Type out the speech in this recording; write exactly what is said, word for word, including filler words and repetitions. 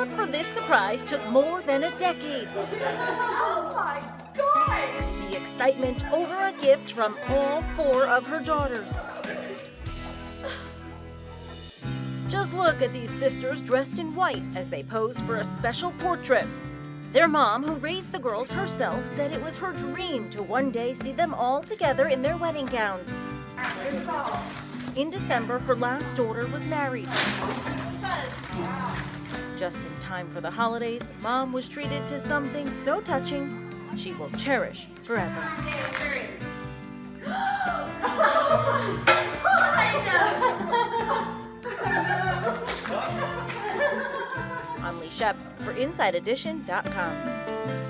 build-up for this surprise took more than a decade. Oh my God! The excitement over a gift from all four of her daughters. Just look at these sisters dressed in white as they pose for a special portrait. Their mom, who raised the girls herself, said it was her dream to one day see them all together in their wedding gowns. In December, her last daughter was married. Just in time for the holidays, Mom was treated to something so touching she will cherish forever. I'm Lee Sheps for Inside Edition dot com.